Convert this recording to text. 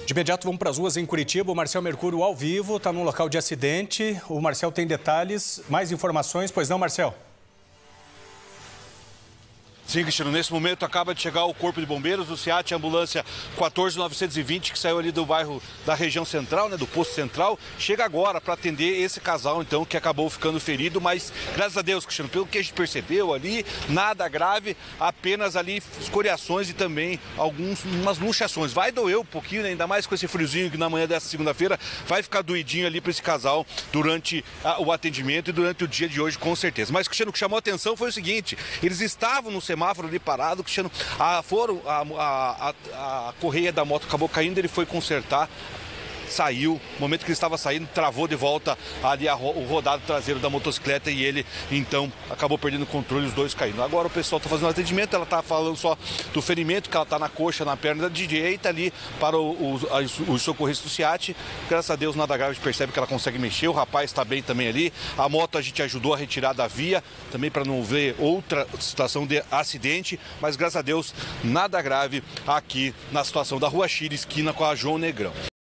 De imediato vamos para as ruas em Curitiba. O Marcel Mercúrio ao vivo, está no local de acidente. O Marcel tem detalhes, mais informações, pois não, Marcel? Sim, Cristiano, nesse momento acaba de chegar o Corpo de Bombeiros, o SEAT, a ambulância 14920, que saiu ali do bairro da região central, do posto central, chega agora para atender esse casal, então, que acabou ficando ferido, mas graças a Deus, Cristiano, pelo que a gente percebeu ali, nada grave, apenas ali escoriações e também umas luxações. Vai doer um pouquinho, ainda mais com esse friozinho que na manhã dessa segunda-feira vai ficar doidinho ali para esse casal durante o atendimento e durante o dia de hoje, com certeza. Mas, Cristiano, o que chamou a atenção foi o seguinte, eles estavam no semáforo ali parado, Cristiano, a correia da moto acabou caindo, ele foi consertar, saiu, no momento que ele estava saindo, travou de volta ali o rodado traseiro da motocicleta e ele, então, acabou perdendo o controle e os dois caindo. Agora o pessoal está fazendo atendimento, ela está falando só do ferimento, que ela está na coxa, na perna direita ali para os socorristas do SEAT. Graças a Deus, nada grave, a gente percebe que ela consegue mexer, o rapaz está bem também ali. A moto a gente ajudou a retirar da via, também para não ver outra situação de acidente, mas graças a Deus, nada grave aqui na situação da Rua Chile, esquina com a João Negrão.